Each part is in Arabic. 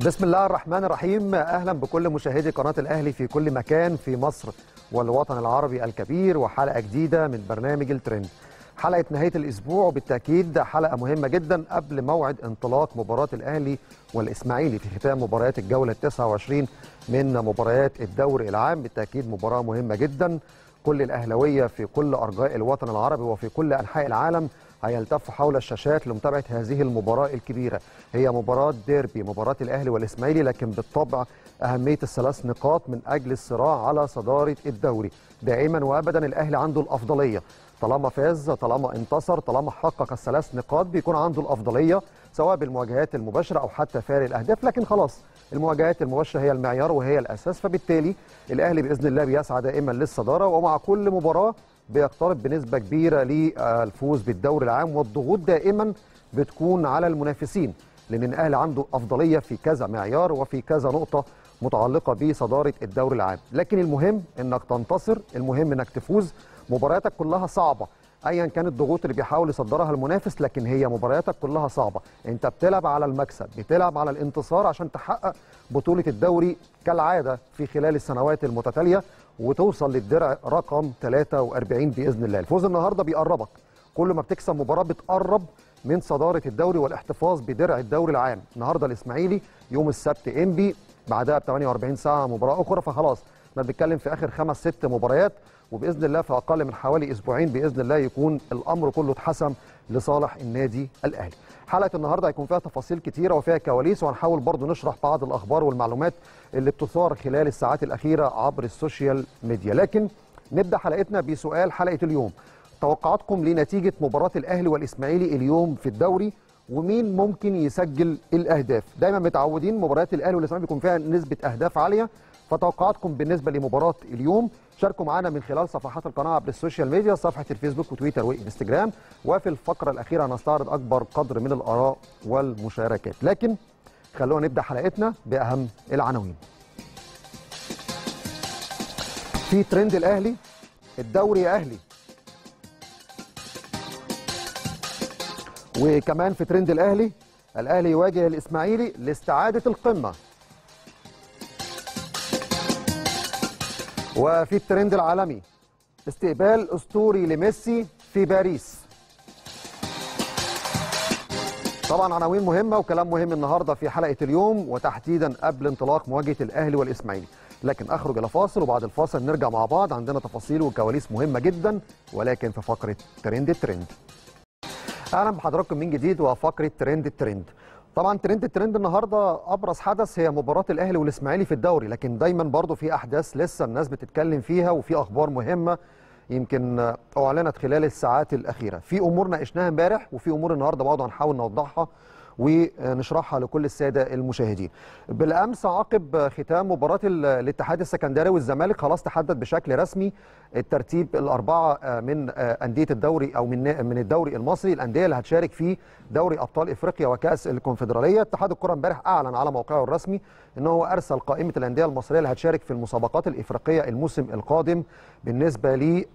بسم الله الرحمن الرحيم. أهلا بكل مشاهدي قناة الأهلي في كل مكان في مصر والوطن العربي الكبير، وحلقة جديدة من برنامج الترند. حلقة نهاية الأسبوع وبالتأكيد حلقة مهمة جدا قبل موعد انطلاق مباراة الأهلي والإسماعيلي في ختام مباريات الجولة 29 من مباريات الدوري العام. بالتأكيد مباراة مهمة جدا. كل الأهلاوية في كل أرجاء الوطن العربي وفي كل أنحاء العالم هيلتفوا حول الشاشات لمتابعة هذه المباراة الكبيرة. هي مباراة ديربي، مباراة الأهلي والإسماعيلي، لكن بالطبع أهمية الثلاث نقاط من أجل الصراع على صدارة الدوري. دائما وأبدا الأهلي عنده الأفضلية، طالما فاز، طالما انتصر، طالما حقق الثلاث نقاط بيكون عنده الأفضلية، سواء بالمواجهات المباشرة أو حتى فارق الأهداف. لكن خلاص المواجهات المباشرة هي المعيار وهي الأساس، فبالتالي الأهلي بإذن الله بيسعى دائما للصدارة، ومع كل مباراة بيقترب بنسبة كبيرة للفوز بالدوري العام، والضغوط دائما بتكون على المنافسين، لأن الأهلي عنده أفضلية في كذا معيار وفي كذا نقطة متعلقة بصدارة الدوري العام. لكن المهم إنك تنتصر، المهم إنك تفوز. مبارياتك كلها صعبة ايا كانت الضغوط اللي بيحاول يصدرها المنافس، لكن هي مبارياتك كلها صعبة. انت بتلعب على المكسب، بتلعب على الانتصار عشان تحقق بطولة الدوري كالعادة في خلال السنوات المتتالية وتوصل للدرع رقم 43 بإذن الله. الفوز النهاردة بيقربك، كل ما بتكسب مباراة بتقرب من صدارة الدوري والاحتفاظ بدرع الدوري العام. النهاردة الإسماعيلي، يوم السبت إنبي، بعدها ب 48 ساعة مباراة أخرى، فخلاص احنا بنتكلم في آخر 5-6 مباريات، وبإذن الله في أقل من حوالي أسبوعين بإذن الله يكون الأمر كله اتحسم لصالح النادي الأهلي. حلقة النهاردة هيكون فيها تفاصيل كتيرة وفيها كواليس، وهنحاول برضو نشرح بعض الأخبار والمعلومات اللي بتثار خلال الساعات الأخيرة عبر السوشيال ميديا. لكن نبدأ حلقتنا بسؤال حلقة اليوم: توقعاتكم لنتيجة مباراة الأهلي والإسماعيلي اليوم في الدوري، ومين ممكن يسجل الأهداف؟ دايما متعودين مباريات الأهلي والإسماعيلي بيكون فيها نسبة أهداف عالية، فتوقعاتكم بالنسبة لمباراة اليوم شاركوا معنا من خلال صفحات القناة عبر السوشيال ميديا، صفحة الفيسبوك وتويتر وإنستجرام، وفي الفقرة الأخيرة هنستعرض أكبر قدر من الآراء والمشاركات. لكن خلونا نبدأ حلقتنا بأهم العناوين. في ترند الأهلي، الدوري أهلي، وكمان في ترند الأهلي، الأهلي يواجه الإسماعيلي لاستعادة القمة. وفي الترند العالمي، استقبال أسطوري لميسي في باريس. طبعا عناوين مهمة وكلام مهم النهاردة في حلقة اليوم، وتحديدا قبل انطلاق مواجهة الأهلي والإسماعيلي. لكن أخرج إلى فاصل، وبعد الفاصل نرجع مع بعض، عندنا تفاصيل وكواليس مهمة جدا، ولكن في فقرة ترند الترند. أهلا بحضراتكم من جديد وفقرة ترند الترند. طبعا ترند الترند النهارده ابرز حدث هي مباراه الاهلي والاسماعيلي في الدوري، لكن دايما برضو في احداث لسه الناس بتتكلم فيها، وفي اخبار مهمه يمكن اعلنت خلال الساعات الاخيره. في امور ناقشناها امبارح، وفي امور النهارده برضه هنحاول نوضحها ونشرحها لكل الساده المشاهدين. بالامس عقب ختام مباراه الاتحاد السكندري والزمالك، خلاص تحدد بشكل رسمي الترتيب الاربعه من انديه الدوري او من الدوري المصري، الانديه اللي هتشارك في دوري ابطال افريقيا وكاس الكونفدراليه. اتحاد الكره امبارح اعلن على موقعه الرسمي ان هو ارسل قائمه الانديه المصريه اللي هتشارك في المسابقات الافريقيه الموسم القادم بالنسبه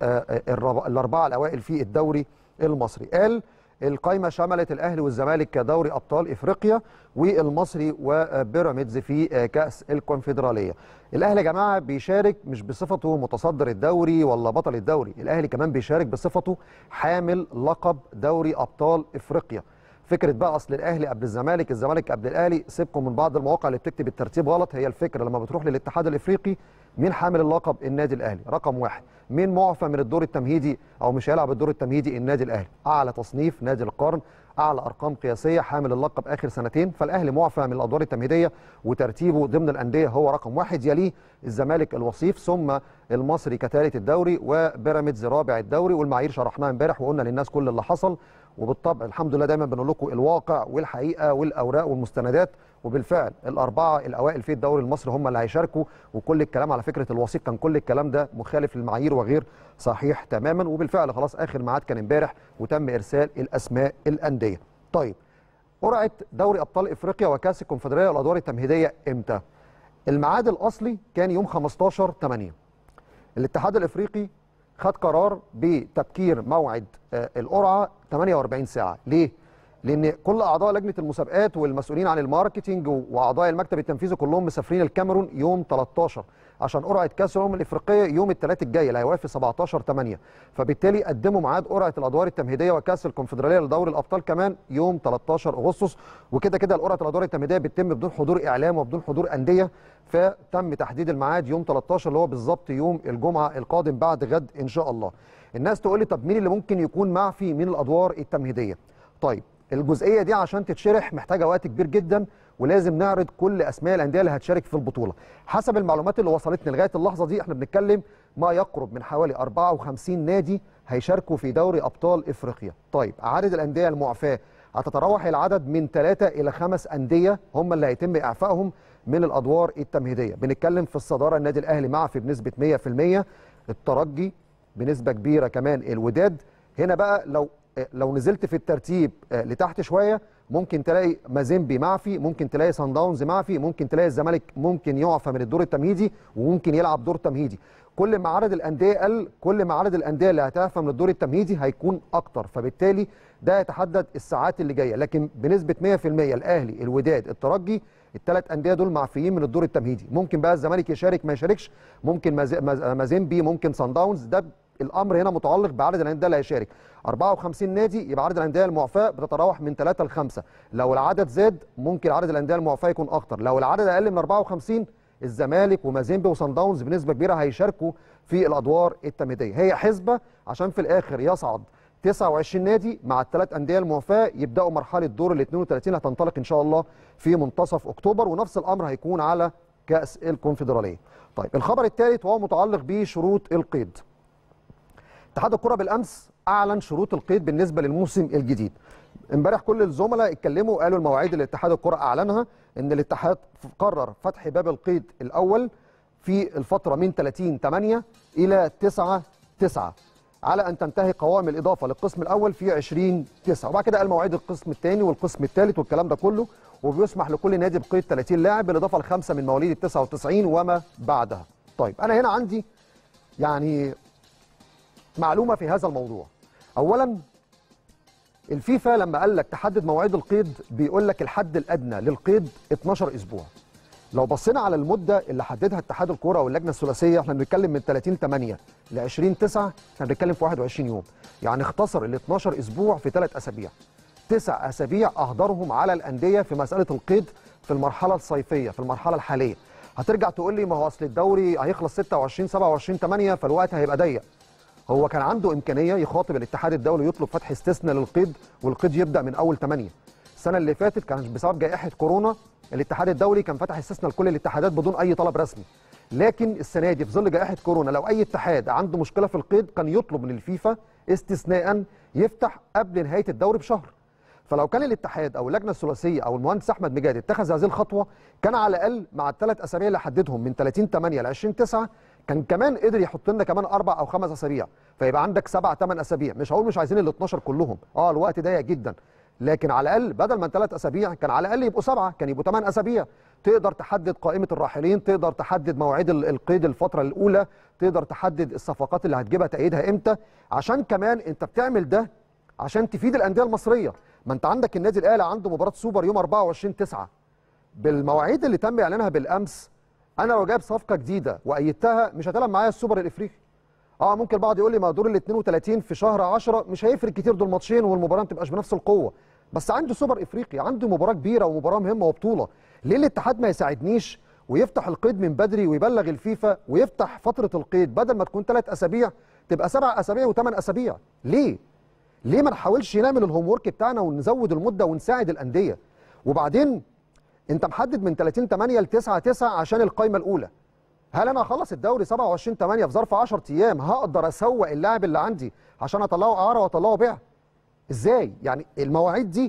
للاربعه الاوائل في الدوري المصري. قال القائمة شملت الأهلي والزمالك كدوري أبطال إفريقيا، والمصري وبيراميدز في كأس الكونفدرالية. الأهلي يا جماعة بيشارك مش بصفته متصدر الدوري ولا بطل الدوري، الأهلي كمان بيشارك بصفته حامل لقب دوري أبطال إفريقيا. فكرة بقى أصل الأهلي قبل الزمالك، الزمالك قبل الأهلي، سيبكم من بعض المواقع اللي بتكتب الترتيب غلط. هي الفكرة لما بتروح للاتحاد الإفريقي، مين حامل اللقب؟ النادي الأهلي رقم واحد. مين معفى من الدور التمهيدي او مش هيلعب الدور التمهيدي؟ النادي الاهلي. اعلى تصنيف نادي القرن، اعلى ارقام قياسيه، حامل اللقب اخر سنتين، فالاهلي معفى من الادوار التمهيديه وترتيبه ضمن الانديه هو رقم واحد. يليه الزمالك الوصيف، ثم المصري كثالث الدوري، وبيراميدز رابع الدوري. والمعايير شرحناها امبارح وقلنا للناس كل اللي حصل، وبالطبع الحمد لله دايما بنقول لكم الواقع والحقيقه والاوراق والمستندات. وبالفعل الاربعه الاوائل في الدوري المصري هم اللي هيشاركوا، وكل الكلام على فكره الوثيق كان كل الكلام ده مخالف للمعايير وغير صحيح تماما. وبالفعل خلاص اخر ميعاد كان امبارح وتم ارسال الاسماء الانديه. طيب، قرعه دوري ابطال افريقيا وكاس الكونفدراليه والادوار التمهيديه امتى؟ الميعاد الاصلي كان يوم 15/8. الاتحاد الافريقي خد قرار بتبكير موعد القرعه 48 ساعه. ليه؟ لان كل اعضاء لجنه المسابقات والمسؤولين عن الماركتينج واعضاء المكتب التنفيذي كلهم مسافرين الكاميرون يوم 13 عشان قرعه كاس الامم الافريقيه يوم الثلاث الجاي اللي هيوافق 17/8. فبالتالي قدموا ميعاد قرعه الادوار التمهيديه وكاس الكونفدراليه لدوري الابطال كمان يوم 13 اغسطس. وكده كده قرعه الادوار التمهيديه بتتم بدون حضور اعلام وبدون حضور انديه، فتم تحديد الميعاد يوم 13 اللي هو بالظبط يوم الجمعه القادم بعد غد ان شاء الله. الناس تقول لي طب مين اللي ممكن يكون معفي من الادوار التمهيديه؟ طيب الجزئيه دي عشان تتشرح محتاجه وقت كبير جدا، ولازم نعرض كل اسماء الانديه اللي هتشارك في البطوله. حسب المعلومات اللي وصلتني لغايه اللحظه دي احنا بنتكلم ما يقرب من حوالي 54 نادي هيشاركوا في دوري ابطال افريقيا. طيب عدد الانديه المعفاه هتتراوح العدد من 3 إلى 5 انديه هم اللي هيتم اعفائهم من الادوار التمهيديه. بنتكلم في الصداره النادي الاهلي معفي بنسبه 100%، الترجي بنسبه كبيره، كمان الوداد. هنا بقى لو نزلت في الترتيب لتحت شويه ممكن تلاقي مازيمبي معفي، ممكن تلاقي سان داونز معفي، ممكن تلاقي الزمالك ممكن يعفى من الدور التمهيدي وممكن يلعب دور تمهيدي. كل ما عدد الانديه قل كل ما عدد الانديه اللي هتعفى من الدور التمهيدي هيكون اكتر، فبالتالي ده يتحدد الساعات اللي جايه. لكن بنسبه 100% الاهلي، الوداد، الترجي، الثلاث انديه دول معفيين من الدور التمهيدي. ممكن بقى الزمالك يشارك ما يشاركش، ممكن مازيمبي، ممكن سان داونز، ده الامر هنا متعلق بعدد الانديه اللي هيشارك. 54 نادي يبقى عدد الانديه المعفاه بتتراوح من 3 ل 5. لو العدد زاد ممكن عدد الانديه المعفاه يكون اكتر. لو العدد اقل من 54 الزمالك ومازيمبي وصن داونز بنسبه كبيره هيشاركوا في الادوار التمهيديه. هي حسبه عشان في الاخر يصعد 29 نادي مع الثلاث انديه المعفاه يبداوا مرحله دور ال 32 هتنطلق ان شاء الله في منتصف اكتوبر، ونفس الامر هيكون على كاس الكونفدراليه. طيب الخبر الثالث وهو متعلق بشروط القيد. اتحاد الكره بالامس اعلن شروط القيد بالنسبه للموسم الجديد. امبارح كل الزملاء اتكلموا قالوا المواعيد اللي اتحاد الكره اعلنها ان الاتحاد قرر فتح باب القيد الاول في الفتره من 30/8 الى 9/9 على ان تنتهي قوائم الاضافه للقسم الاول في 20/9، وبعد كده قال مواعيد القسم الثاني والقسم الثالث والكلام ده كله، وبيسمح لكل نادي بقيد 30 لاعب بالاضافه ل5 من مواليد ال 99 وما بعدها. طيب انا هنا عندي يعني معلومه في هذا الموضوع. اولا الفيفا لما قال لك تحدد مواعيد القيد بيقول لك الحد الادنى للقيد 12 اسبوع. لو بصينا على المده اللي حددها اتحاد الكوره واللجنه الثلاثيه احنا بنتكلم من 30/8 ل 20/9 احنا بنتكلم في 21 يوم، يعني اختصر ال 12 اسبوع في 3 اسابيع. 9 اسابيع اهدرهم على الانديه في مساله القيد في المرحله الصيفيه في المرحله الحاليه. هترجع تقول لي ما هو اصل الدوري هيخلص 26 27/8 فالوقت هيبقى ضيق. هو كان عنده امكانيه يخاطب الاتحاد الدولي يطلب فتح استثناء للقيد والقيد يبدا من اول 8. السنه اللي فاتت كان بسبب جائحه كورونا الاتحاد الدولي كان فتح استثناء لكل الاتحادات بدون اي طلب رسمي. لكن السنه دي في ظل جائحه كورونا لو اي اتحاد عنده مشكله في القيد كان يطلب من الفيفا استثناء يفتح قبل نهايه الدوري بشهر. فلو كان الاتحاد او اللجنه الثلاثيه او المهندس احمد مجاد اتخذ هذه الخطوه كان على الاقل مع الثلاث اسابيع اللي حددهم من 30/8 ل 20/9 كان كمان قدر يحط لنا كمان 4 أو 5 اسابيع، فيبقى عندك 7 8 اسابيع. مش هقول مش عايزين ال 12 كلهم، الوقت ضيق جدا، لكن على الاقل بدل من 3 اسابيع كان على الاقل يبقوا 7، كان يبقوا 8 اسابيع. تقدر تحدد قائمه الراحلين، تقدر تحدد مواعيد القيد الفتره الاولى، تقدر تحدد الصفقات اللي هتجيبها تأييدها امتى، عشان كمان انت بتعمل ده عشان تفيد الانديه المصريه. ما انت عندك النادي الاهلي عنده مباراه سوبر يوم 24/9 بالمواعيد اللي تم اعلانها بالامس. انا لو جايب صفقه جديده وايدتها مش هتلعب معايا السوبر الافريقي. ممكن البعض يقول لي ما دور ال 32 في شهر 10 مش هيفرق كتير، دول ماتشين والمباراه ما تبقاش بنفس القوه، بس عنده سوبر افريقي، عنده مباراه كبيره ومباراه مهمه وبطوله. ليه الاتحاد ما يساعدنيش ويفتح القيد من بدري ويبلغ الفيفا ويفتح فتره القيد بدل ما تكون 3 اسابيع تبقى 7 اسابيع و8 اسابيع؟ ليه ما نحاولش نعمل الهوم ورك بتاعنا ونزود المده ونساعد الانديه؟ وبعدين انت محدد من 30/8 ل 9/9 عشان القايمه الاولى. هل انا هخلص الدوري 27/8 في ظرف 10 ايام هقدر اسوق اللاعب اللي عندي عشان اطلعه اعاره واطلعه بيع؟ ازاي؟ يعني المواعيد دي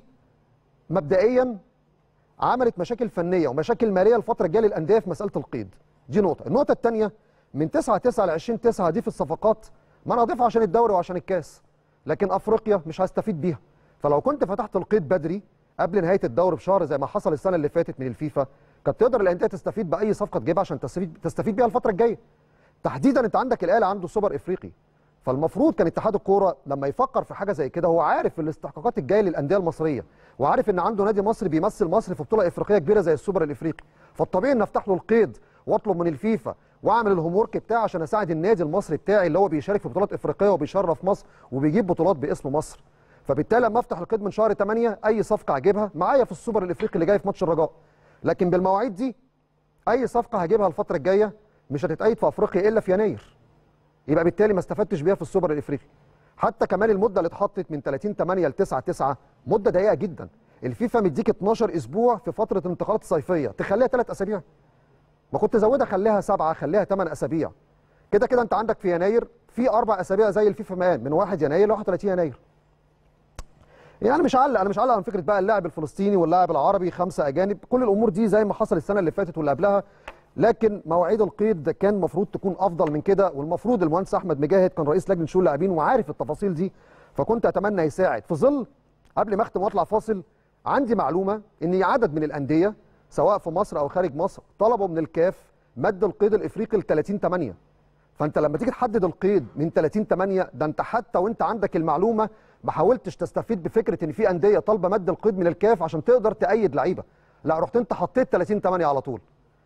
مبدئيا عملت مشاكل فنيه ومشاكل ماليه الفتره الجايه للانديه في مساله القيد. دي نقطه. النقطه الثانيه من 9/9 ل 20/9 دي في الصفقات ما انا هضيفها عشان الدوري وعشان الكاس، لكن افريقيا مش هستفيد بيها. فلو كنت فتحت القيد بدري قبل نهايه الدوري بشهر زي ما حصل السنه اللي فاتت من الفيفا كانت تقدر الانديه تستفيد باي صفقه تجيبها عشان تستفيد بيها الفتره الجايه. تحديدا انت عندك الاهلي عنده سوبر افريقي، فالمفروض كان اتحاد الكوره لما يفكر في حاجه زي كده هو عارف الاستحقاقات الجايه للانديه المصريه، وعارف ان عنده نادي مصري بيمثل مصر في بطوله افريقيه كبيره زي السوبر الافريقي، فالطبيعي ان افتح له القيد واطلب من الفيفا واعمل الهوم ورك بتاعي عشان اساعد النادي المصري بتاعي اللي هو بيشارك في بطولات افريقيه وبيشرف مصر وبيجيب بطولات باسم مصر. فبالتالي لما افتح القيد من شهر 8 اي صفقه هجيبها معايا في السوبر الافريقي اللي جاي في ماتش الرجاء، لكن بالمواعيد دي اي صفقه هجيبها الفتره الجايه مش هتتأيد في افريقيا الا في يناير، يبقى بالتالي ما استفدتش بيها في السوبر الافريقي. حتى كمان المده اللي اتحطت من 30/8 ل 9/9 مده ضيقه جدا. الفيفا مديك 12 اسبوع في فتره الانتقالات الصيفيه، تخليها 3 اسابيع. ما كنت زودها خليها 7، خليها 8 اسابيع. كده كده انت عندك في يناير في 4 اسابيع زي الفيفا ما قال، من 1 يناير ل 31 يناير. يعني انا مش هعلق عن فكره بقى اللاعب الفلسطيني واللاعب العربي 5 اجانب، كل الامور دي زي ما حصل السنه اللي فاتت واللي قبلها، لكن مواعيد القيد كان المفروض تكون افضل من كده، والمفروض المهندس احمد مجاهد كان رئيس لجنه شؤون اللاعبين وعارف التفاصيل دي، فكنت اتمنى يساعد. في ظل قبل ما اختم واطلع فاصل، عندي معلومه ان عدد من الانديه سواء في مصر او خارج مصر طلبوا من الكاف مد القيد الافريقي ل 30/8. فانت لما تيجي تحدد القيد من 30/8 ده انت حتى وانت عندك المعلومه ما حاولتش تستفيد بفكره ان في انديه طالبه مد القيد من الكاف عشان تقدر تأيد لعيبه، لا رحت انت حطيت 30/8 على طول.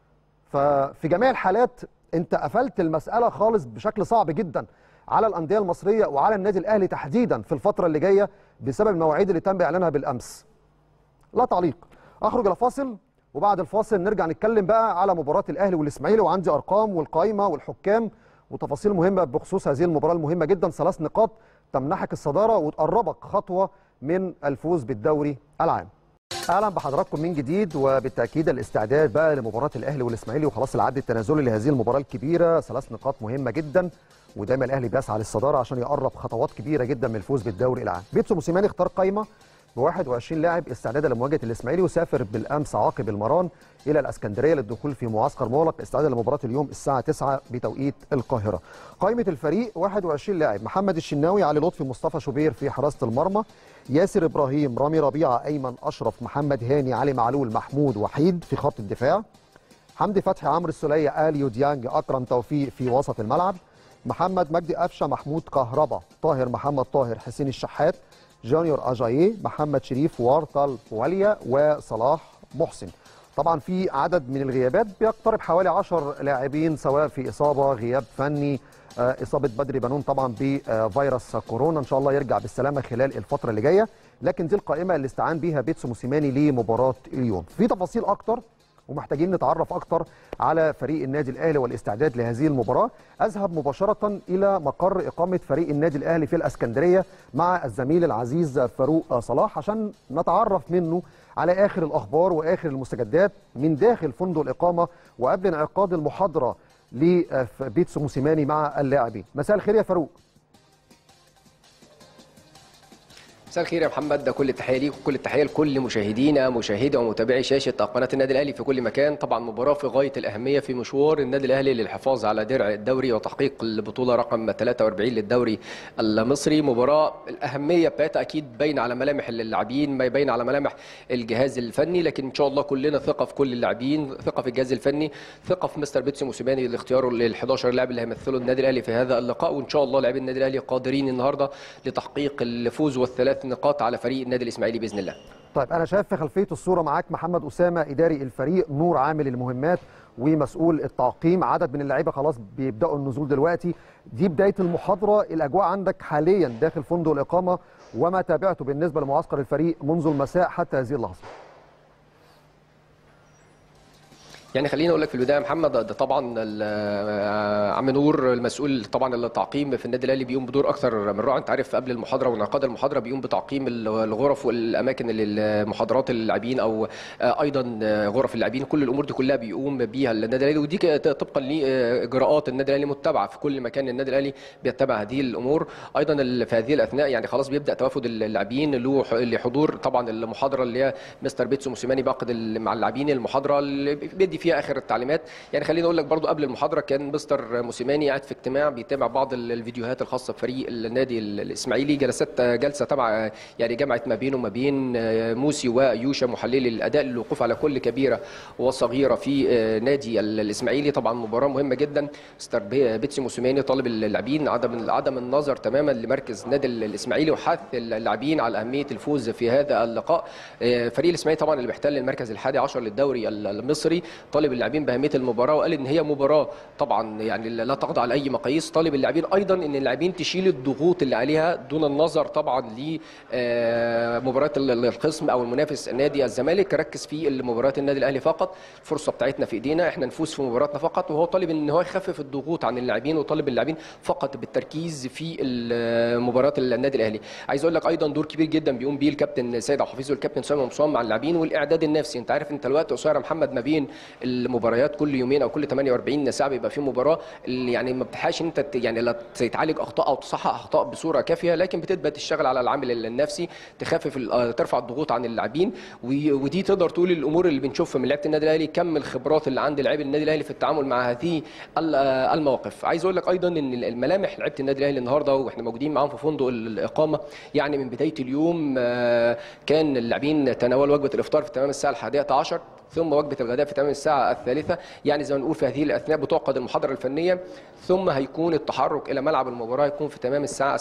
ففي جميع الحالات انت قفلت المساله خالص بشكل صعب جدا على الانديه المصريه وعلى النادي الاهلي تحديدا في الفتره اللي جايه بسبب المواعيد اللي تم اعلانها بالامس. لا تعليق. اخرج الى فاصل وبعد الفاصل نرجع نتكلم بقى على مباراه الاهلي والاسماعيلي، وعندي ارقام والقائمه والحكام وتفاصيل مهمه بخصوص هذه المباراه المهمه جدا، 3 نقاط تمنحك الصداره وتقربك خطوه من الفوز بالدوري العام. اهلا بحضراتكم من جديد، وبالتاكيد الاستعداد بقى لمباراه الاهلي والاسماعيلي وخلاص العد التنازلي لهذه المباراه الكبيره، 3 نقاط مهمه جدا، ودايما الاهلي بيسعى للصداره عشان يقرب خطوات كبيره جدا من الفوز بالدوري العام. بيتسو موسيماني اختار قائمه ب 21 لاعب استعدادا لمواجهه الاسماعيلي، وسافر بالامس عقب المران الى الاسكندريه للدخول في معسكر مغلق استعدادا لمباراه اليوم الساعه 9 بتوقيت القاهره. قائمه الفريق 21 لاعب: محمد الشناوي، علي لطفي، مصطفى شوبير في حراسه المرمى، ياسر ابراهيم، رامي ربيعه، ايمن اشرف، محمد هاني، علي معلول، محمود وحيد في خط الدفاع، حمدي فتحي، عمرو السوليه، اليو ديانج، اكرم توفيق في وسط الملعب، محمد مجدي قفشه، محمود كهربا، طاهر محمد طاهر، حسين الشحات، جونيور اجاييه، محمد شريف، وارتل واليا، وصلاح محسن. طبعا في عدد من الغيابات بيقترب حوالي 10 لاعبين، سواء في اصابه، غياب فني، اصابه بدري بنون طبعا بفيروس كورونا، ان شاء الله يرجع بالسلامه خلال الفتره اللي جايه، لكن دي القائمه اللي استعان بيها بيتسو موسيماني لمباراه اليوم. في تفاصيل اكتر ومحتاجين نتعرف اكتر على فريق النادي الاهلي والاستعداد لهذه المباراه. اذهب مباشره الى مقر اقامه فريق النادي الاهلي في الاسكندريه مع الزميل العزيز فاروق صلاح عشان نتعرف منه على اخر الاخبار واخر المستجدات من داخل فندق الاقامه وقبل انعقاد المحاضره لبيتسو موسيماني مع اللاعبين. مساء الخير يا فاروق. مساء الخير يا محمد، كل التحيه ليك وكل التحيه لكل مشاهدينا مشاهدي ومتابعي شاشه قناه النادي الاهلي في كل مكان. طبعا مباراه في غايه الاهميه في مشوار النادي الاهلي للحفاظ على درع الدوري وتحقيق البطوله رقم 43 للدوري المصري. مباراه الاهميه بتاعتها اكيد باينه على ملامح اللاعبين، ما باين على ملامح الجهاز الفني، لكن ان شاء الله كلنا ثقه في كل اللاعبين، ثقه في الجهاز الفني، ثقه في مستر بيتسو موسيماني لاختياره لل 11 لاعب اللي هيمثلوا النادي الاهلي في هذا اللقاء، وان شاء الله لاعبي النادي الاهلي قادرين النهارده لتحقيق الفوز والثلاث نقاط على فريق النادي الاسماعيلي باذن الله. طيب انا شايف في خلفيه الصوره معاك محمد اسامه اداري الفريق، نور عامل المهمات ومسؤول التعقيم، عدد من اللعيبه خلاص بيبداوا النزول دلوقتي. دي بدايه المحاضره، الاجواء عندك حاليا داخل فندق الاقامه وما تابعته بالنسبه لمعسكر الفريق منذ المساء حتى هذه اللحظه. يعني خليني اقول لك في البدايه يا محمد، ده طبعا عم نور المسؤول طبعا التعقيم في النادي الاهلي بيقوم بدور اكثر من رائع. انت عارف قبل المحاضره وانعقاد المحاضره بيقوم بتعقيم الغرف والاماكن للمحاضرات اللاعبين او ايضا غرف اللاعبين، كل الامور دي كلها بيقوم بيها النادي الاهلي، ودي طبقا لاجراءات النادي الاهلي متبعه في كل مكان. النادي الاهلي بيتبع هذه الامور. ايضا في هذه الاثناء يعني خلاص بيبدا توافد اللاعبين لحضور طبعا المحاضره اللي هي مستر بيتسو موسيماني باقد مع اللاعبين، المحاضره اللي بيدي فيها اخر التعليمات. يعني خليني اقول لك برضو قبل المحاضره كان مستر موسيماني قاعد في اجتماع بيتابع بعض الفيديوهات الخاصه بفريق النادي الاسماعيلي، جلسه تبع يعني جمعت ما بينه وما بين موسي ويوشا محللي الاداء للوقوف على كل كبيره وصغيره في نادي الاسماعيلي. طبعا مباراه مهمه جدا. مستر بيتسي موسيماني طالب اللاعبين عدم النظر تماما لمركز النادي الاسماعيلي وحث اللاعبين على اهميه الفوز في هذا اللقاء. فريق الاسماعيلي طبعا اللي بيحتل المركز ال11 للدوري المصري طالب اللاعبين باهميه المباراه، وقال ان هي مباراه طبعا يعني لا تخضع لاي مقاييس. طالب اللاعبين ايضا ان اللاعبين تشيل الضغوط اللي عليها دون النظر طبعا لمباراه الخصم او المنافس نادي الزمالك. ركز في مباراه النادي الاهلي فقط، الفرصه بتاعتنا في ايدينا، احنا نفوز في مباراتنا فقط. وهو طالب ان هو يخفف الضغوط عن اللاعبين، وطالب اللاعبين فقط بالتركيز في مباراه النادي الاهلي. عايز اقول لك ايضا دور كبير جدا بيقوم به الكابتن سيد عبد الحفيظ والكابتن سامي مصطفى مع اللاعبين والاعداد النفسي. انت عارف انت الوقت قصير يا محمد ما بين المباريات، كل يومين او كل 48 ساعه بيبقى في مباراه، اللي يعني ما بتلحقش انت يعني لا تعالج اخطاء او تصحح اخطاء بصوره كافيه، لكن بتبدا تشتغل على العامل النفسي، تخفف ترفع الضغوط عن اللاعبين. ودي تقدر تقول الامور اللي بنشوفها من لعيبه النادي الاهلي، كم الخبرات اللي عند لاعبي النادي الاهلي في التعامل مع هذه المواقف. عايز اقول لك ايضا ان الملامح لعيبه النادي الاهلي النهارده واحنا موجودين معاهم في فندق الاقامه، يعني من بدايه اليوم كان اللاعبين تناولوا وجبه الافطار في تمام الساعه 11، ثم وجبه الغداء في تمام الساعه 3، يعني زي ما نقول في هذه الاثناء بتعقد المحاضره الفنيه، ثم هيكون التحرك الى ملعب المباراه يكون في تمام الساعه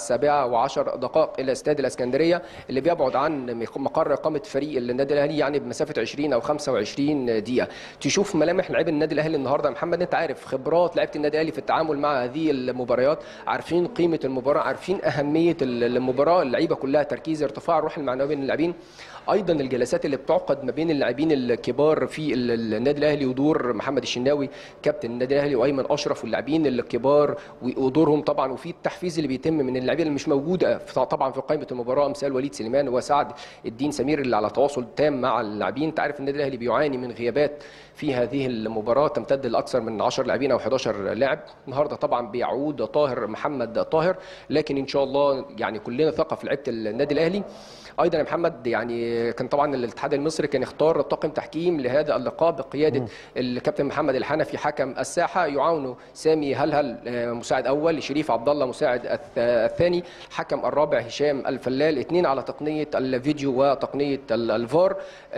7:10 الى استاد الاسكندريه اللي بيبعد عن مقر اقامه فريق النادي الاهلي يعني بمسافه 20 او 25 دقيقه. تشوف ملامح لاعبي النادي الاهلي النهارده يا محمد، انت عارف خبرات لعيبه النادي الاهلي في التعامل مع هذه المباريات، عارفين قيمه المباراه، عارفين اهميه المباراه، اللعيبه كلها تركيز، ارتفاع الروح المعنويه بين اللاعبين. ايضا الجلسات اللي بتعقد ما بين اللاعبين الكبار في النادي الاهلي ودور محمد الشناوي كابتن النادي الاهلي وايمن اشرف واللاعبين الكبار ودورهم طبعا، وفي التحفيز اللي بيتم من اللاعبين اللي مش موجوده طبعا في قائمه المباراه، امثال وليد سليمان وسعد الدين سمير اللي على تواصل تام مع اللاعبين. انت عارف النادي الاهلي بيعاني من غيابات في هذه المباراه تمتد لاكثر من 10 لاعبين او 11 لاعب. النهارده طبعا بيعود محمد طاهر، لكن ان شاء الله يعني كلنا ثقه في لعيبه النادي الاهلي. ايضا يا محمد يعني كان طبعا الاتحاد المصري كان اختار طاقم تحكيم لهذا اللقاء بقياده الكابتن محمد الحنفي حكم الساحه، يعاونه سامي هلهل مساعد اول، شريف عبد الله مساعد الثاني، حكم الرابع هشام الفلال، اثنين على تقنيه الفيديو وتقنيه الفار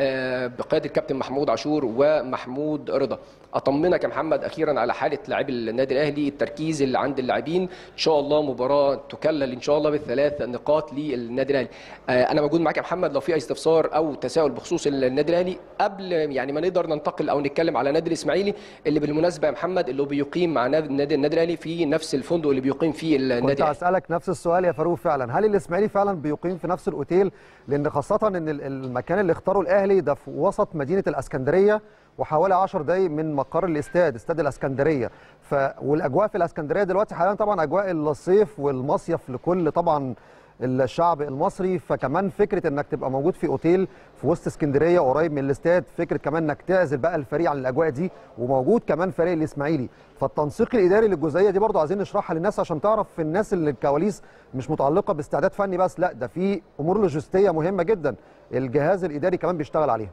بقياده الكابتن محمود عاشور ومحمود رضا. اطمنك يا محمد اخيرا على حاله لاعبي النادي الاهلي، التركيز اللي عند اللاعبين، ان شاء الله مباراه تكلل ان شاء الله بالثلاث نقاط للنادي الاهلي. انا موجود معاك يا محمد لو في اي استفسار او تساؤل بخصوص النادي الاهلي قبل يعني ما نقدر ننتقل او نتكلم على نادي الاسماعيلي اللي بالمناسبه يا محمد اللي بيقيم مع النادي الاهلي في نفس الفندق اللي بيقيم فيه النادي الاهلي. كنت اسالك نفس السؤال يا فاروق، فعلا هل الاسماعيلي فعلا بيقيم في نفس الاوتيل؟ لان خاصه ان المكان اللي اختاره الاهلي ده في وسط مدينه الاسكندريه وحوالي 10 دقائق من مقر استاد الاسكندريه، والاجواء في الاسكندريه دلوقتي حاليا طبعا اجواء الصيف والمصيف لكل طبعا الشعب المصري، فكمان فكره انك تبقى موجود في اوتيل في وسط اسكندريه قريب من الاستاد، فكره كمان انك تعزل بقى الفريق عن الاجواء دي، وموجود كمان فريق الاسماعيلي، فالتنسيق الاداري للجزئيه دي برضو عايزين نشرحها للناس عشان تعرف الناس اللي الكواليس مش متعلقه باستعداد فني بس، لا ده في امور لوجستيه مهمه جدا الجهاز الاداري كمان بيشتغل عليها.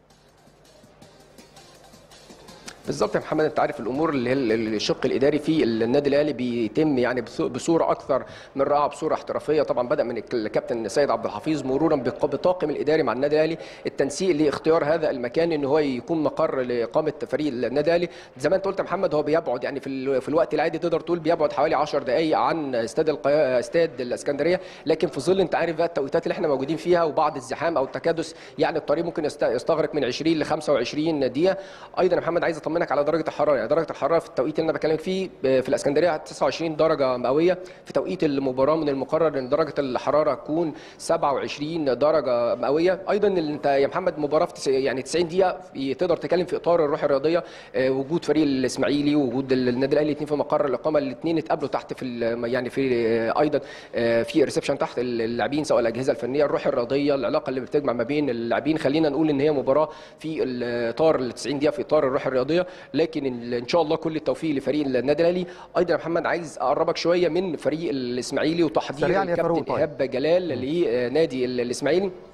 بالظبط يا محمد، انت عارف الامور اللي هي الشق الاداري في النادي الاهلي بيتم يعني بصوره اكثر من رائعه، بصوره احترافيه، طبعا بدا من الكابتن سيد عبد الحفيظ مرورا بالطاقم الاداري مع النادي الاهلي، التنسيق لاختيار هذا المكان ان هو يكون مقر لاقامه فريق النادي الاهلي. زي ما انت قلت يا محمد هو بيبعد يعني في الوقت العادي تقدر تقول بيبعد حوالي 10 دقائق عن استاد الاسكندريه، لكن في ظل انت عارف بقى التوقيتات اللي احنا موجودين فيها وبعض الزحام او التكادس، يعني الطريق ممكن يستغرق من 20 ل 25 دقيقه. ايضا يا محمد عايز اطمنك على درجه الحراره، يعني درجه الحراره في التوقيت اللي انا بكلمك فيه في الاسكندريه 29 درجه مئويه، في توقيت المباراه من المقرر ان درجه الحراره تكون 27 درجه مئويه. ايضا انت يا محمد مباراه في يعني 90 دقيقه تقدر تتكلم في اطار الروح الرياضيه، وجود فريق الاسماعيلي ووجود النادي الاهلي الاثنين في مقر الاقامه، الاثنين اتقابلوا تحت في يعني في ايضا في ريسبشن تحت اللاعبين سواء الاجهزه الفنيه، الروح الرياضيه، العلاقه اللي بتجمع ما بين اللاعبين، خلينا نقول ان هي مباراه في اطار ال 90 دقيقه في اطار الروح الرياضيه، لكن ان شاء الله كل التوفيق لفريق النادي الاهلي. ايضا يا محمد عايز اقربك شويه من فريق الاسماعيلي وتحضير الكابتن ايهاب جلال لنادي الاسماعيلي.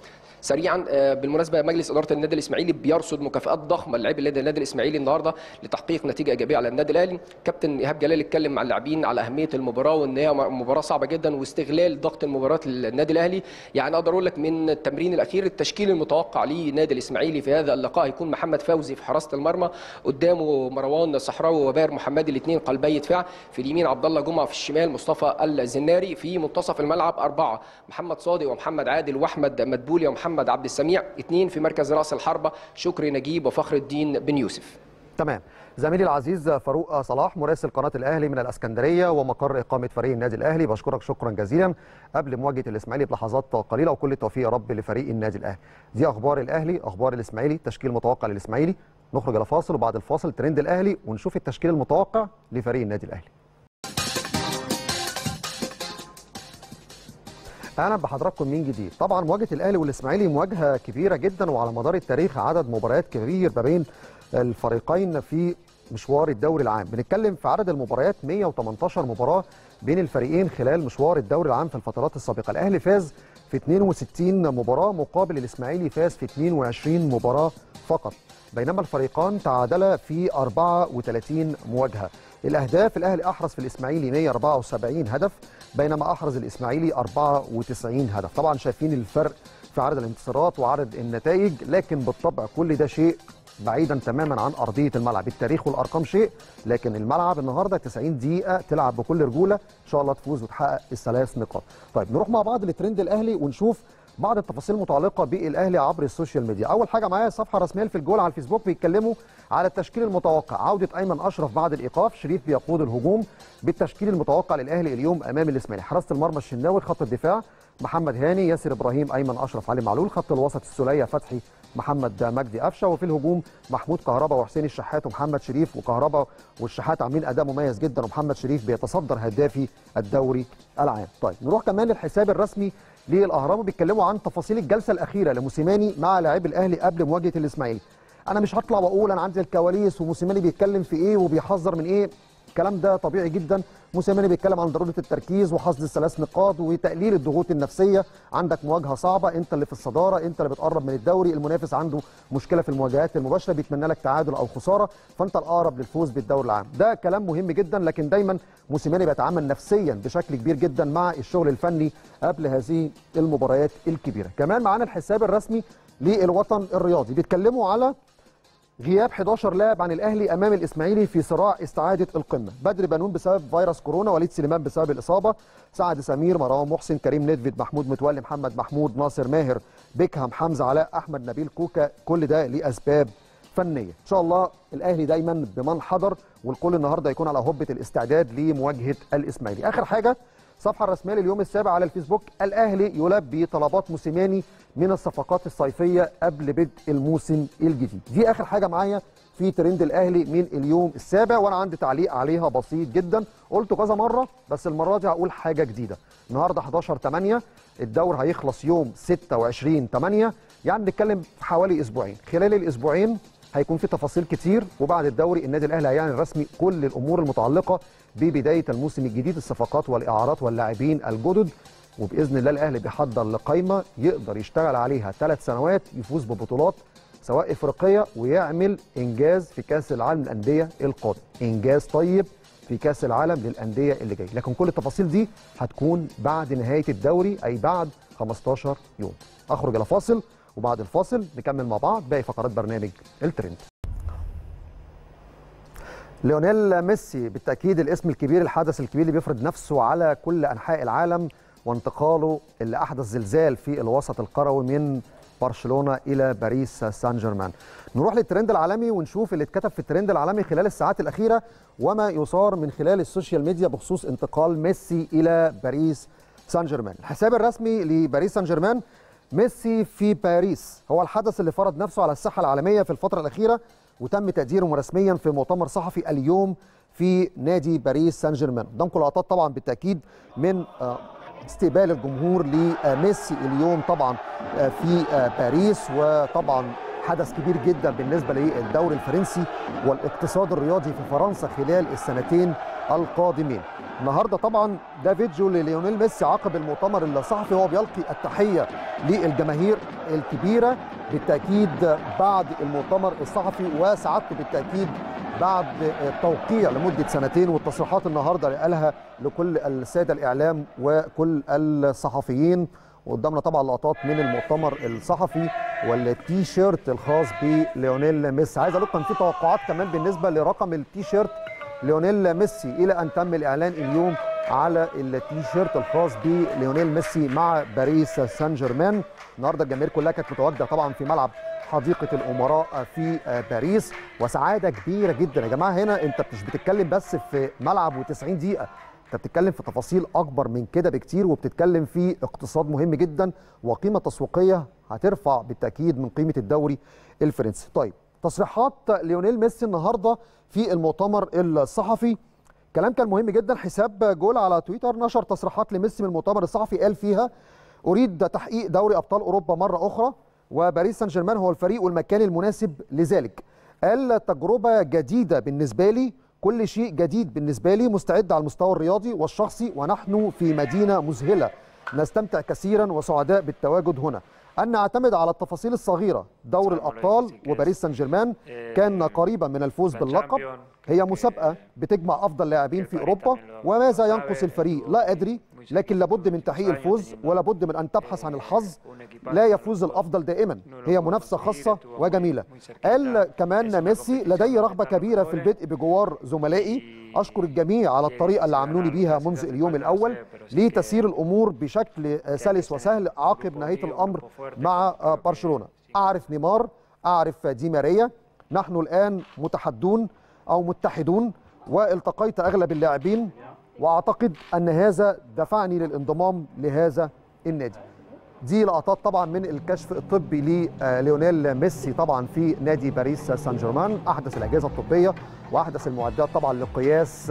سريعا بالمناسبه مجلس اداره النادي الاسماعيلي بيرصد مكافآت ضخمه للاعبي النادي الاسماعيلي النهارده لتحقيق نتيجه ايجابيه على النادي الاهلي. كابتن ايهاب جلال اتكلم مع اللاعبين على اهميه المباراه وان هي مباراه صعبه جدا واستغلال ضغط المباريات للنادي الاهلي. يعني اقدر اقول لك من التمرين الاخير التشكيل المتوقع للنادي الاسماعيلي في هذا اللقاء هيكون محمد فوزي في حراسه المرمى، قدامه مروان صحراوي وباهر محمدي الاثنين قلبي دفاع، في اليمين عبد الله جمعه، في الشمال مصطفى الزناري، في منتصف الملعب اربعه محمد صادق ومحمد عادل واحمد مدبولي ومحمد عبد السميع، اثنين في مركز راس الحربه شكري نجيب وفخر الدين بن يوسف. تمام. زميلي العزيز فاروق صلاح مراسل قناه الاهلي من الاسكندريه ومقر اقامه فريق النادي الاهلي، بشكرك شكرا جزيلا قبل مواجهه الاسماعيلي بلحظات قليله، وكل التوفيق يا رب لفريق النادي الاهلي. دي اخبار الاهلي، اخبار الاسماعيلي، تشكيل متوقع للاسماعيلي. نخرج الى فاصل وبعد الفاصل ترند الاهلي ونشوف التشكيل المتوقع لفريق النادي الاهلي. اهلا بحضراتكم من جديد. طبعا مواجهه الاهلي والاسماعيلي مواجهه كبيره جدا، وعلى مدار التاريخ عدد مباريات كبير ما بين الفريقين في مشوار الدوري العام. بنتكلم في عدد المباريات 118 مباراه بين الفريقين خلال مشوار الدوري العام في الفترات السابقه. الاهلي فاز في 62 مباراه مقابل الاسماعيلي فاز في 22 مباراه فقط، بينما الفريقان تعادلا في 34 مواجهه. الاهداف الاهلي احرز في الاسماعيلي 174 هدف، بينما احرز الاسماعيلي 94 هدف. طبعا شايفين الفرق في عدد الانتصارات وعدد النتائج، لكن بالطبع كل ده شيء بعيدا تماما عن ارضيه الملعب. التاريخ والارقام شيء، لكن الملعب النهارده 90 دقيقه تلعب بكل رجوله، ان شاء الله تفوز وتحقق الثلاث نقاط. طيب نروح مع بعض لترند الاهلي ونشوف بعض التفاصيل المتعلقه بالاهلي عبر السوشيال ميديا. اول حاجه معايا الصفحه الرسميه في الجول على الفيسبوك بيتكلموا على التشكيل المتوقع. عوده ايمن اشرف بعد الايقاف، شريف بيقود الهجوم بالتشكيل المتوقع للاهلي اليوم امام الاسماعيلي. حراسه المرمى الشناوي، خط الدفاع محمد هاني، ياسر ابراهيم، ايمن اشرف، علي معلول. خط الوسط السوليه، فتحي، محمد مجدي قفشه. وفي الهجوم محمود كهربا وحسين الشحات ومحمد شريف. وكهربا والشحات عاملين اداء مميز جدا، ومحمد شريف بيتصدر هدافي الدوري العام. طيب نروح كمان للحساب الرسمي للاهرام، بيتكلموا عن تفاصيل الجلسه الاخيره لموسيماني مع لاعبي الاهلي قبل مواجهه الاسماعيلي. انا مش هطلع واقول انا عندي الكواليس وموسيماني بيتكلم في ايه وبيحذر من ايه، الكلام ده طبيعي جدا. موسيماني بيتكلم عن ضروره التركيز وحصد الثلاث نقاط وتقليل الضغوط النفسيه. عندك مواجهه صعبه، انت اللي في الصداره، انت اللي بتقرب من الدوري، المنافس عنده مشكله في المواجهات المباشره، بيتمنى لك تعادل او خساره، فانت الاقرب للفوز بالدوري العام. ده كلام مهم جدا، لكن دايما موسيماني بيتعامل نفسيا بشكل كبير جدا مع الشغل الفني قبل هذه المباريات الكبيره. كمان معانا الحساب الرسمي للوطن الرياضي، بيتكلموا على غياب 11 لاعب عن الاهلي امام الاسماعيلي في صراع استعاده القمه. بدر بنون بسبب فيروس كورونا، وليد سليمان بسبب الاصابه، سعد سمير، مروان محسن، كريم نيدفيد، محمود متولي، محمد محمود، ناصر ماهر، بيكهام، حمزه علاء، احمد نبيل كوكا، كل ده لاسباب فنيه. ان شاء الله الاهلي دايما بمن حضر، والكل النهارده يكون على هبه الاستعداد لمواجهه الاسماعيلي. اخر حاجه الصفحه الرسميه لليوم السابع على الفيسبوك، الاهلي يلبي طلبات موسيماني من الصفقات الصيفيه قبل بدء الموسم الجديد. دي اخر حاجه معايا في ترند الاهلي من اليوم السابع، وانا عندي تعليق عليها بسيط جدا قلته كذا مره، بس المره دي هقول حاجه جديده. النهارده 11/8، الدور هيخلص يوم 26/8، يعني بنتكلم في حوالي اسبوعين. خلال الاسبوعين هيكون في تفاصيل كتير، وبعد الدوري النادي الاهلي هيعلن رسمي كل الامور المتعلقه ببدايه الموسم الجديد، الصفقات والاعارات واللاعبين الجدد، وباذن الله الاهلي بيحضر لقائمه يقدر يشتغل عليها 3 سنوات، يفوز ببطولات سواء افريقيه ويعمل انجاز في كاس العالم للانديه القادم، انجاز طيب في كاس العالم للانديه اللي جاي. لكن كل التفاصيل دي هتكون بعد نهايه الدوري، اي بعد 15 يوم. اخرج الى فاصل، وبعد الفاصل نكمل مع بعض باقي فقرات برنامج الترند. ليونيل ميسي بالتأكيد الاسم الكبير، الحدث الكبير اللي بيفرض نفسه على كل أنحاء العالم، وانتقاله اللي أحدث زلزال في الوسط القروي من برشلونة إلى باريس سان جيرمان. نروح للترند العالمي ونشوف اللي اتكتب في الترند العالمي خلال الساعات الأخيرة وما يثار من خلال السوشيال ميديا بخصوص انتقال ميسي إلى باريس سان جيرمان. الحساب الرسمي لباريس سان جيرمان، ميسي في باريس هو الحدث اللي فرض نفسه على الساحة العالمية في الفترة الأخيرة، وتم تقديره رسميا في مؤتمر صحفي اليوم في نادي باريس سان جيرمان. قدامكم لقطات طبعا بالتاكيد من استقبال الجمهور لميسي اليوم طبعا في باريس، وطبعا حدث كبير جدا بالنسبه للدوري الفرنسي والاقتصاد الرياضي في فرنسا خلال السنتين القادمين. النهارده طبعا ده فيديو لليونيل ميسي عقب المؤتمر الصحفي، هو بيلقي التحيه للجماهير الكبيره بالتاكيد بعد المؤتمر الصحفي، وسعادته بالتاكيد بعد التوقيع لمده سنتين، والتصريحات النهارده اللي قالها لكل الساده الاعلام وكل الصحفيين. وقدامنا طبعا لقطات من المؤتمر الصحفي والتي شيرت الخاص بليونيل ميسي. عايز اقول لكم كان في توقعات كمان بالنسبه لرقم التي شيرت ليونيل ميسي، الى ان تم الاعلان اليوم على التي شيرت الخاص بليونيل ميسي مع باريس سان جيرمان. النهارده الجماهير كلها كانت متواجده طبعا في ملعب حديقه الامراء في باريس، وسعاده كبيره جدا يا جماعه. هنا انت مش بتتكلم بس في ملعب و90 دقيقه، انت بتتكلم في تفاصيل اكبر من كده بكتير، وبتتكلم في اقتصاد مهم جدا وقيمه تسويقيه هترفع بالتاكيد من قيمه الدوري الفرنسي. طيب تصريحات ليونيل ميسي النهارده في المؤتمر الصحفي، كلام كان مهم جدا. حساب جول على تويتر نشر تصريحات لميسي من المؤتمر الصحفي، قال فيها: اريد تحقيق دوري ابطال اوروبا مره اخرى، وباريس سان جيرمان هو الفريق والمكان المناسب لذلك. قال: تجربه جديده بالنسبه لي، كل شيء جديد بالنسبه لي، مستعد على المستوى الرياضي والشخصي، ونحن في مدينه مذهله نستمتع كثيرا وسعداء بالتواجد هنا. أن نعتمد على التفاصيل الصغيرة. دور الأبطال وباريس سان جيرمان كان قريبا من الفوز باللقب. هي مسابقة بتجمع أفضل لاعبين في أوروبا، وماذا ينقص الفريق لا أدري، لكن لابد من تحقيق الفوز ولابد من أن تبحث عن الحظ. لا يفوز الأفضل دائما، هي منافسة خاصة وجميلة. قال كمان ميسي: لدي رغبة كبيرة في البدء بجوار زملائي، أشكر الجميع على الطريقة اللي عاملوني بيها منذ اليوم الأول لتسير الأمور بشكل سلس وسهل عقب نهاية الأمر مع برشلونة. أعرف نيمار، أعرف دي ماريا، نحن الآن متحدون أو متحدون، والتقيت أغلب اللاعبين، وأعتقد أن هذا دفعني للانضمام لهذا النادي. دي لقطات طبعا من الكشف الطبي لليونيل ميسي طبعا في نادي باريس سان جيرمان، أحدث الأجهزة الطبية وأحدث المعدات طبعا لقياس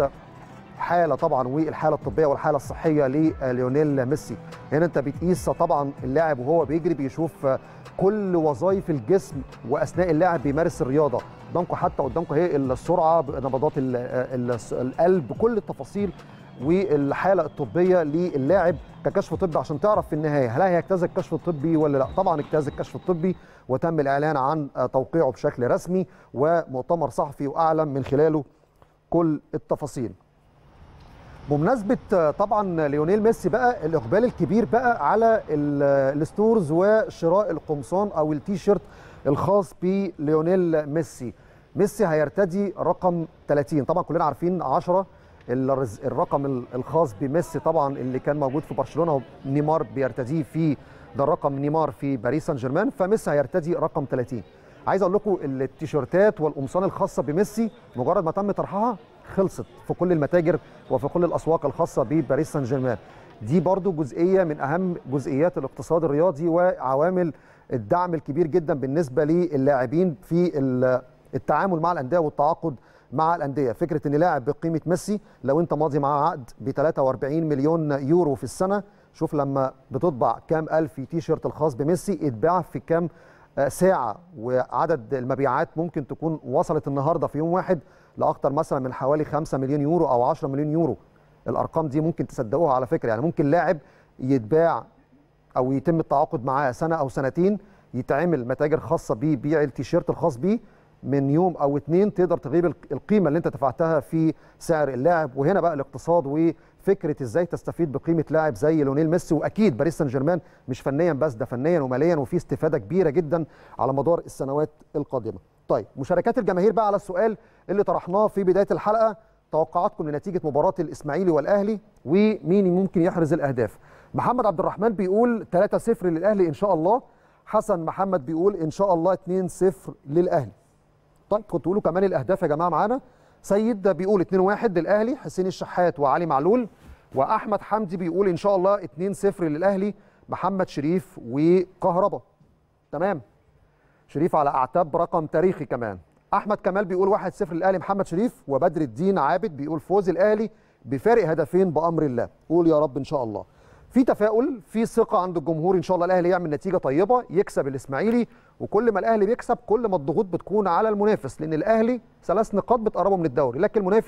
حالة طبعا والحالة الطبية والحالة الصحية لليونيل ميسي. هنا أنت بتقيس طبعا اللاعب وهو بيجري، بيشوف كل وظائف الجسم واثناء اللاعب بيمارس الرياضه. قدامكم حتى قدامكم هي السرعه، نبضات القلب، كل التفاصيل والحاله الطبيه للاعب ككشف طبي عشان تعرف في النهايه هل هيجتاز الكشف الطبي ولا لا. طبعا اجتاز الكشف الطبي وتم الاعلان عن توقيعه بشكل رسمي ومؤتمر صحفي واعلن من خلاله كل التفاصيل. بمناسبة طبعا ليونيل ميسي بقى، الإقبال الكبير بقى على الستورز وشراء القمصان أو التيشيرت الخاص بليونيل ميسي. ميسي هيرتدي رقم 30، طبعا كلنا عارفين 10 الرقم الخاص بميسي طبعا اللي كان موجود في برشلونة ونيمار بيرتديه في ده الرقم نيمار في باريس سان جيرمان، فميسي هيرتدي رقم 30. عايز اقول لكم التيشيرتات والقمصان الخاصه بميسي مجرد ما تم طرحها خلصت في كل المتاجر وفي كل الاسواق الخاصه بباريس سان جيرمان. دي برضو جزئيه من اهم جزئيات الاقتصاد الرياضي وعوامل الدعم الكبير جدا بالنسبه للاعبين في التعامل مع الانديه والتعاقد مع الانديه. فكره ان لاعب بقيمه ميسي لو انت ماضي معاه عقد ب 43 مليون يورو في السنه، شوف لما بتطبع كام الف تيشيرت الخاص بميسي اتباع في كام ساعة، وعدد المبيعات ممكن تكون وصلت النهاردة في يوم واحد لأكثر مثلا من حوالي 5 مليون يورو أو 10 مليون يورو. الأرقام دي ممكن تصدقوها على فكرة، يعني ممكن لاعب يتباع أو يتم التعاقد معاه سنة أو سنتين، يتعمل متاجر خاصة بيه بيع التيشيرت الخاص بيه من يوم أو اتنين تقدر تغيب القيمة اللي أنت دفعتها في سعر اللاعب. وهنا بقى الاقتصاد وفكرة إزاي تستفيد بقيمة لاعب زي ليونيل ميسي. وأكيد باريس سان جيرمان مش فنيا بس، ده فنيا وماليا، وفي استفادة كبيرة جدا على مدار السنوات القادمة. طيب مشاركات الجماهير بقى على السؤال اللي طرحناه في بداية الحلقة، توقعاتكم لنتيجة مباراة الإسماعيلي والأهلي ومين ممكن يحرز الأهداف. محمد عبد الرحمن بيقول 3-0 للأهلي إن شاء الله. حسن محمد بيقول إن شاء الله 2-0 للأهلي. طيب كنتوا تقولوا كمان الأهداف يا جماعة معانا. سيد بيقول 2-1 للأهلي، حسين الشحات وعلي معلول. وأحمد حمدي بيقول إن شاء الله 2-0 للأهلي، محمد شريف وكهربا. تمام، شريف على أعتاب رقم تاريخي كمان. أحمد كمال بيقول 1-0 للأهلي، محمد شريف. وبدر الدين عابد بيقول فوز الأهلي بفارق هدفين بأمر الله. قول يا رب إن شاء الله. في تفاؤل، في ثقة عند الجمهور إن شاء الله الأهلي يعمل نتيجة طيبة، يكسب الإسماعيلي. وكل ما الأهلي بيكسب كل ما الضغوط بتكون على المنافس، لأن الأهلي 3 نقاط بتقربه من الدوري، لكن المنافس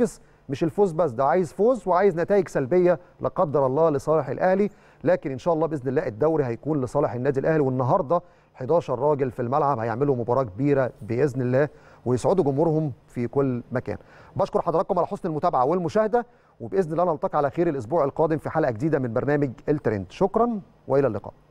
مش الفوز بس، ده عايز فوز وعايز نتائج سلبيه لا قدر الله لصالح الاهلي، لكن ان شاء الله باذن الله الدوري هيكون لصالح النادي الاهلي. والنهارده 11 راجل في الملعب هيعملوا مباراه كبيره باذن الله ويسعدوا جمهورهم في كل مكان. بشكر حضراتكم على حسن المتابعه والمشاهده، وباذن الله نلتقي على خير الاسبوع القادم في حلقه جديده من برنامج الترند. شكرا والى اللقاء.